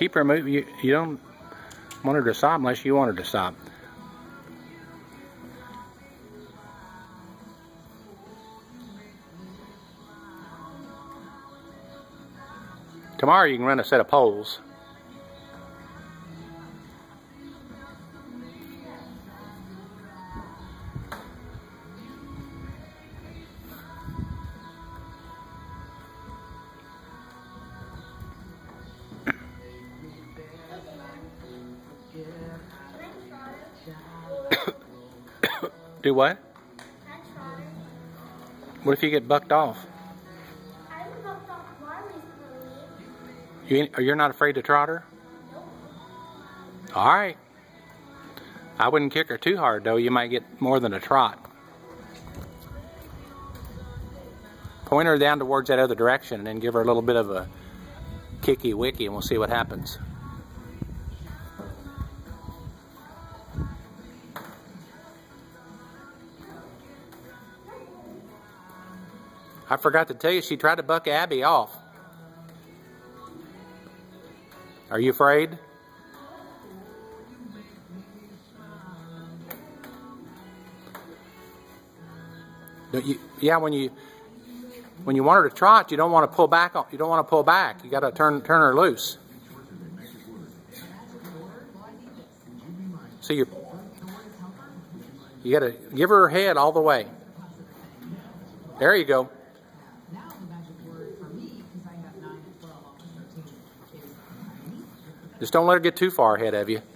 Keep her moving. You don't want her to stop unless you want her to stop. Tomorrow you can run a set of poles. Do what? What if you get bucked off? You're not afraid to trot her? Alright. I wouldn't kick her too hard though, you might get more than a trot. Point her down towards that other direction and then give her a little bit of a kicky wicky and we'll see what happens. I forgot to tell you, she tried to buck Abby off. Are you afraid? Yeah, when you want her to trot, you don't want to pull back. You don't want to pull back. You got to turn her loose. So you got to give her head all the way. There you go. Just don't let her get too far ahead of you.